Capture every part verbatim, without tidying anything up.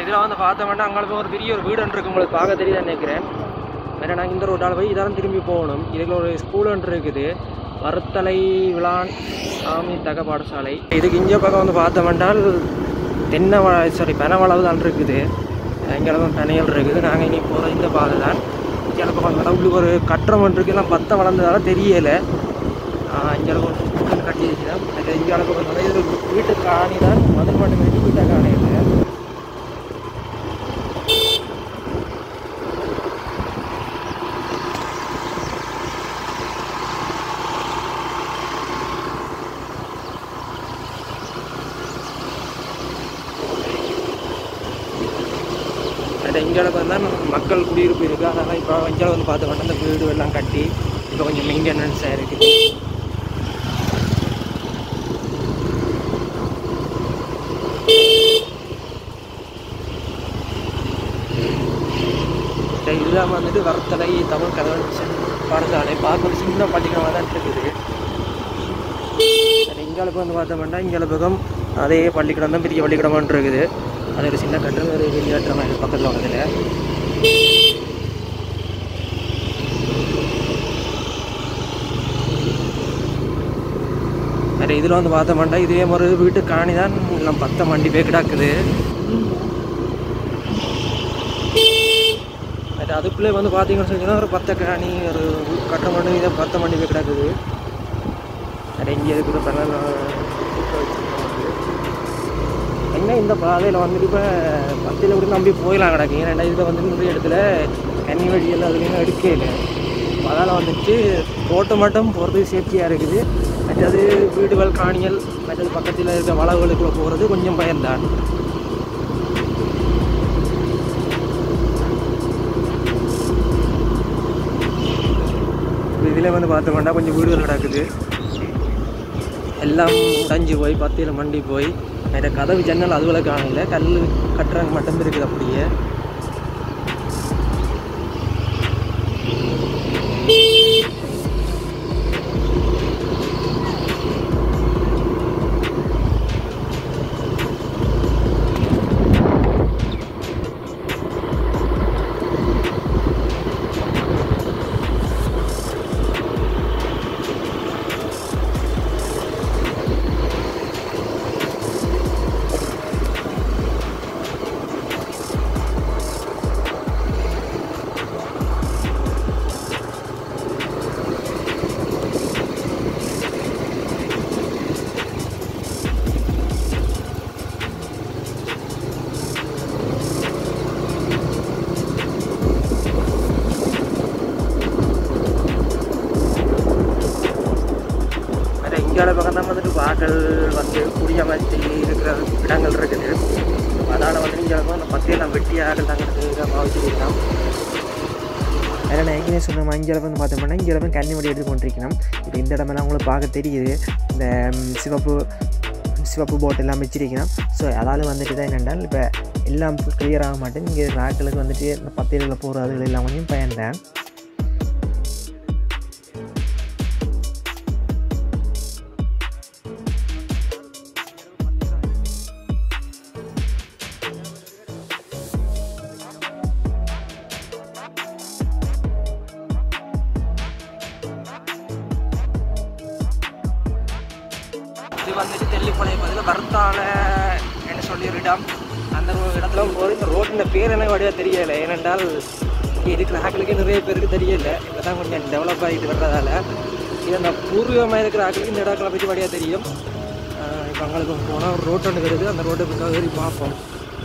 இதில் வந்து பார்த்தோம்னா அங்கே ஒரு பெரிய ஒரு வீடு ஒன்று இருக்கு, உங்களுக்கு பார்க்க தெரியுதுன்னு நினைக்கிறேன். வேறு நாங்கள் இந்த ரோட்டால் போய் இதான் திரும்பி போகணும். இதுக்கு ஒரு ஸ்கூல் ஒன்று இருக்குது, வறுத்தலை விளான் சாமி தக பாடசாலை. இதுக்கு இங்கே பக்கம் வந்து பார்த்தோம்னால் தென்னை சாரி பனவளவு தான் இருக்குது, இங்கே பனைகள் இருக்குது. நாங்கள் இனி போகிற இந்த பாதை தான். இங்கே பக்கம் கடவுளுக்கு ஒரு கட்டுறம் ஒன்று இருக்குது, எல்லாம் பத்தை வளர்ந்ததால தெரியலை. இங்கே ஒரு ஸ்கூல் கட்டியிருக்கிறோம். இங்கே பக்கம் இது வீட்டு காணி தான், மதுரை மட்டும் வேண்டி வீட்டை காணி இல்லை. இந்தியாவுக்கு வந்து மக்கள் குடியிருப்பு இருக்குது, அதனால் இப்போ இந்தியாவில் வந்து பார்த்துக்கிட்டோம் அந்த வீடு எல்லாம் கட்டி இப்போ கொஞ்சம் மெயின்டெனன்ஸாக இருக்குது. இதுதான் வந்துட்டு வறுத்தலை தமிழ் கன்வென்ஷன் பாடசாலை. பார்க்க ஒரு சின்ன பள்ளிக்கூடமாக தான் இருக்குது. இந்தியாவுக்கு வந்து பார்த்தோம்னா இங்கே பக்கம் அதே பள்ளிக்கூடம் தான், பெரிய பள்ளிக்கூடமாக இருக்குது. அது ஒரு சின்ன கட்டணம் ஒரு வெளியேற்றமாக இருக்குது பக்கத்தில் வந்ததில். வேறு இதில் வந்து பார்த்தோம்னா இதே மாதிரி வீட்டு காணி தான் நம்ம பத்தை மண்டி போய் கிடக்குது. அது அதுக்குள்ளே வந்து பார்த்தீங்கன்னு சொன்னீங்கன்னா ஒரு பத்தை காணி ஒரு கட்ட மண்ணு இதை பத்தை மண்டி போய் கிடக்குது. அது இங்கே இருக்கிற பண்ண என்ன இந்த பாதையில் வந்துட்டு இப்போ பத்தில் கூட நம்பி போயிடலாம் கிடக்கு. ஏன்னா இதில் வந்து நிறைய இடத்துல கன்னி வழியெல்லாம் அதுலேயும் எடுக்கல. அதனால் வந்துட்டு ரோட்டை மட்டும் போகிறது சேஃப்டியாக இருக்குது. மற்றது வீடுகள் காணிகள் மற்றது பக்கத்தில் இருக்க வளவுகளுக்குள்ளே போகிறது கொஞ்சம் பயம்தான். இதில் வந்து பார்த்தோம்னா கொஞ்சம் வீடுகள் கிடக்குது, எல்லாம் உடைஞ்சி போய் பத்தியில் மண்டி போய் வேறு கதவு ஜன்னல் அதுவரை காணல, கல் கட்டுறாங்க மட்டும் இருக்குது அப்படியே. இந்தியாவில் பக்கம் தான் வந்துட்டு வாக்கள் வந்து குடியமர்த்தி இருக்கிற இடங்கள் இருக்குது. அதனால் வந்து இந்தியாவுக்கு அந்த பத்தியெல்லாம் வெட்டி ஆகல் தாங்கிறது பாவிச்சுக்கலாம். அதில் நான் ஏற்கனவே சொன்ன இந்தியாவில் வந்து பார்த்தோம்னா இந்தியாவில் வந்து கன்னி வடி எடுத்து கொண்டிருக்கணும். இப்போ இந்த இடமெல்லாம் உங்களுக்கு பார்க்க தெரியுது, இந்த சிவப்பு சிவப்பு போட் எல்லாம் வச்சிருக்கணும். ஸோ அதால் வந்துட்டு தான் என்னென்றால் இப்போ எல்லாம் கிளியர் ஆக மாட்டேன். இங்கே நாட்களுக்கு வந்துட்டு இந்த பத்தியலில் போகிற அதுகள் எல்லாம் கொஞ்சம் பயந்தேன். இது வந்துட்டு தெல்லிப்பனை பதில் வறுத்தால என்ன சொல்லி ஒரு இடம். அந்த இடத்துல போது இந்த ரோட்டின் பேர் என்ன வழியாக தெரியலை. ஏனென்றால் இங்கே இருக்கிற ஆக்களுக்கு நிறைய பேருக்கு தெரியலை. இப்போ தான் கொஞ்சம் டெவலப் ஆகிட்டு வர்றதால இது அந்த பூர்வீகமாக இருக்கிற ஆக்களுக்கு இந்த இடங்களை பற்றி வழியாக தெரியும். இப்போ அங்களுக்கு போனால் ஒரு ரோட்டு ஒன்று இருக்குது, அந்த ரோட்டுக்கு ஏறி பார்ப்போம்.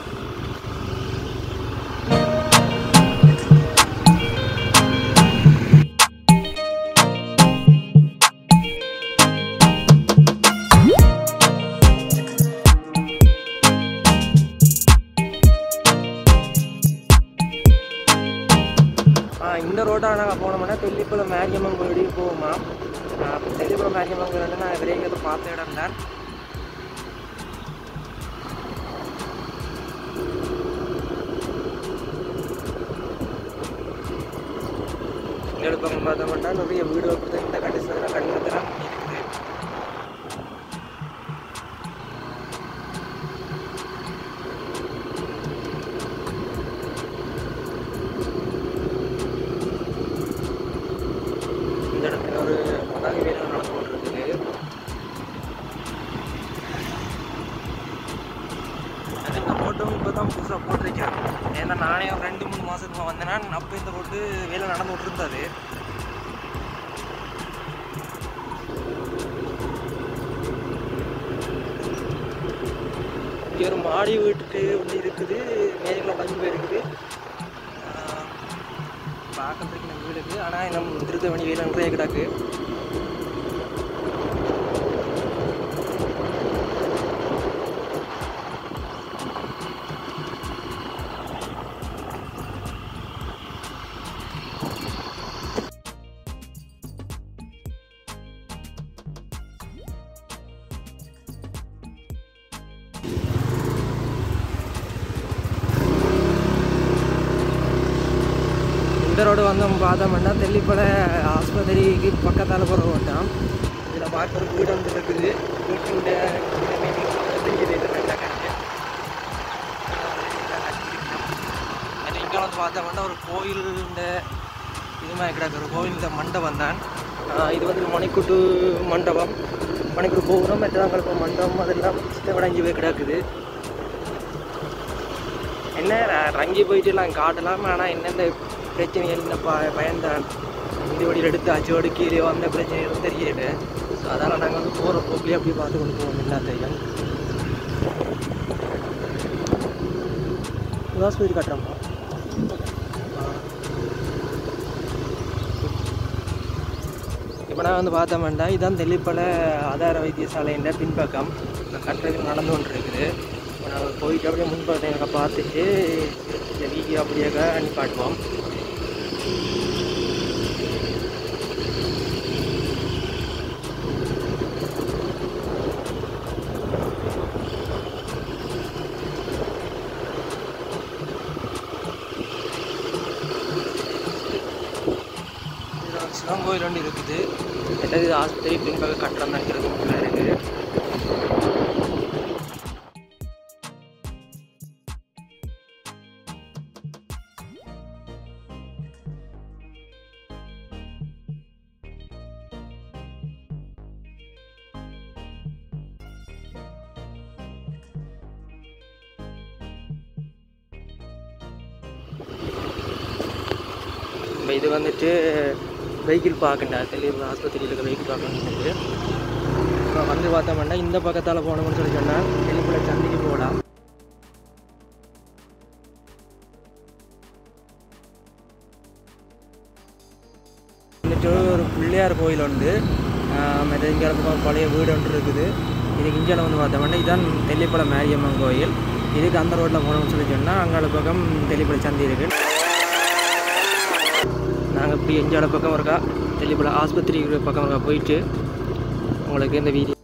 இந்த ரோட்டாக நாங்கள் போனோம்னா தெல்லிக்குளம் மேரியம்மன் கோயிலுக்கு போவோமா. தெல்லிக்குளம் மேரியம்மன் கோயில் வந்து நான் விரைவில் பார்த்த இடம் தான். இந்த எடுப்பாங்க பார்த்தோம்னா நிறைய வீடு கொடுத்து இந்த கட்டிசத்தில் கட்டிடத்தெல்லாம் இருக்குது. சும்மா வந்தேன்னா அப்போ இந்த ரோட்டு வேலை நடந்து விட்டுருந்தாது. இங்கே ஒரு மாடி வீட்டுக்கு ஒன்று இருக்குது, மேலே உடஞ்சி போயிருக்குது. பார்க்கறதுக்கு நம்ம வீடு இருக்குது, ஆனால் நம்ம திருத்த வண்டி வேலை நிறைய கிடக்கு. இந்த ரோடு வந்து நம்ம பார்த்தோம்னா தெல்லிப்பளை ஆஸ்பத்திரிக்கு பக்கத்தால் போகிற ரோட்டான். இதில் பார்க்குற வீடு வந்து இருக்குது. வீட்டுடைய இங்கே வந்து பார்த்தோம்னா ஒரு கோயில் இந்த இதுமாதிரி கிடக்குற கோயில் இந்த மண்டபம் தான். இது வந்து மணிக்கூட்டு மண்டபம், மணிக்கூட்டு கோபுரம், மெட்டாங்கல்ப மண்டபம் அதெல்லாம் சித்தவடைஞ்சி போய் கிடக்குது. என்ன ரங்கி போயிட்டு எல்லாம் காட்டலாம், ஆனால் என்னென்ன பிரச்சனைகள் இந்த ப பயன்தான் இந்த வழியில் எடுத்து அச்சோடு கீழே வந்த பிரச்சனைகளும் தெரியல. ஸோ அதனால் நாங்கள் வந்து போகிற போக்கிலே அப்படி பார்த்து கொண்டு போவோம் எல்லாத்தையும். ஹாஸ்பிட்டல் கட்டுறோம்ப்பா. இப்போ நான் வந்து பார்த்தோம்னா இதுதான் தெல்லிப்பளை ஆதார வைத்தியசாலைன்ற பின்பக்கம் கட்டுறதுக்கு நடந்து கொண்டு இருக்குது. இப்போ நாங்கள் போயிட்டு அப்படியே முன்பக்கத்தை எனக்கு பார்த்துட்டு இந்த வீடியோ அப்படியே நிப்பாட்டுவோம். சிவன் கோயில் ஒன்று இருக்குது. எல்லாது ஆஸ்பத்திரி பின்பக்கம் கட்டுறோம் நினைக்கிறது மட்டும் இருக்குது. இது வந்துட்டு வெஹிக்கிள் பார்க்கண்டா தெளிவு ஆஸ்பத்திரியில் இருக்க வெஹிக்கிள் பார்க்கணுன்னு இப்போ வந்து பார்த்தோம்னா இந்த பக்கத்தால் போனோம்னு சொல்லி சொன்னால் தெளிவுல சந்திக்கு போகலாம். வந்துட்டு ஒரு பிள்ளையார் கோயில் உண்டு, மற்ற இங்கே பக்கம் பழைய வீடு ஒன்று இருக்குது. இதுக்கு இஞ்சால வந்து பார்த்தோம்னா இதுதான் தெல்லிப்பளை மாரியம்மன் கோயில். இதுக்கு அந்த ரோட்டில் போனோம்னு சொல்லி சொன்னால் அங்கால பக்கம் தெல்லிப்பளை சந்தி இருக்குது. நாங்கள் இப்படி எஞ்சால பக்கம் இருக்கா தெல்லிப்பளை ஆஸ்பத்திரி பக்கம் இருக்கா போயிட்டு உங்களுக்கு இந்த வீடியோ.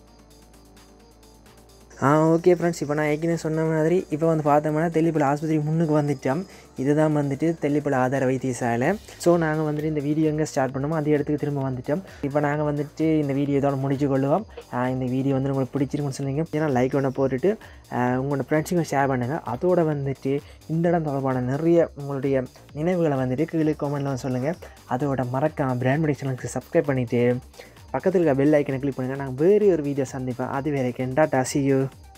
ஆ ஓகே ஃப்ரெண்ட்ஸ், இப்போ நான் ஏற்கனவே சொன்ன மாதிரி இப்போ வந்து பார்த்தோம்னா தெல்லிப்பளை ஆஸ்பத்திரி முன்னுக்கு வந்துட்டோம். இதுதான் வந்துட்டு தெல்லிப்பளை ஆதார வைத்தியசாலை. ஸோ நாங்கள் வந்துட்டு இந்த வீடியோ எங்கே ஸ்டார்ட் பண்ணோமோ அதே இடத்துக்கு திரும்ப வந்துட்டோம். இப்போ நாங்கள் வந்துட்டு இந்த வீடியோ இதோட முடிச்சு கொள்ளுவோம். இந்த வீடியோ வந்து உங்களுக்கு பிடிச்சிருக்குன்னு சொன்னீங்க ஏன்னா லைக் ஒன்று போட்டுட்டு உங்களோட ஃப்ரெண்ட்ஸுங்க ஷேர் பண்ணுங்கள். அதோடு வந்துட்டு இந்த இடம் தொடர்பான நிறைய உங்களுடைய நினைவுகளை வந்துட்டு கீழே கமெண்ட்லாம் சொல்லுங்கள். அதோட மறக்காம பிராண்ட் மெடிக் சேனலுக்கு சப்ஸ்கிரைப் பண்ணிவிட்டு பக்கத்தில் இருக்க பெல் ஐக்கனை கிளிக் பண்ணுங்கள். நாங்கள் வேறு ஒரு வீடியோ சந்திப்பேன். அது வரைக்கும் டாடா, see you.